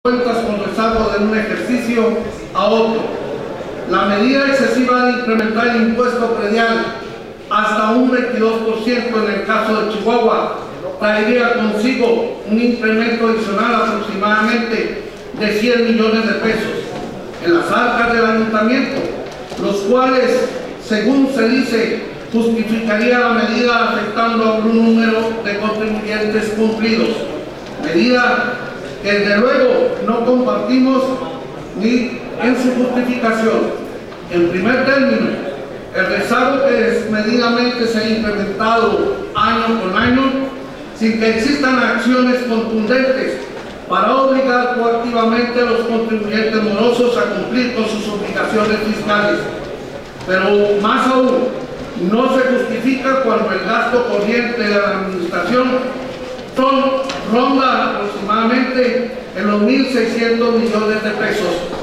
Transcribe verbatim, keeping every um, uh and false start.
cuentas con rezago de un ejercicio a otro. La medida excesiva de incrementar el impuesto predial hasta un veintidós por ciento en el caso de Chihuahua traería consigo un incremento adicional aproximadamente de cien millones de pesos en las arcas del ayuntamiento, los cuales, según se dice, justificaría la medida afectando a un número de contribuyentes cumplidos, medida que desde luego no compartimos ni en su justificación. En primer término, el rezago que desmedidamente se ha incrementado año con año, sin que existan acciones contundentes para obligar coactivamente a los contribuyentes morosos a cumplir con sus obligaciones fiscales. Pero más aún, no se justifica cuando el gasto corriente de la administración son, ronda aproximadamente en los mil seiscientos millones de pesos.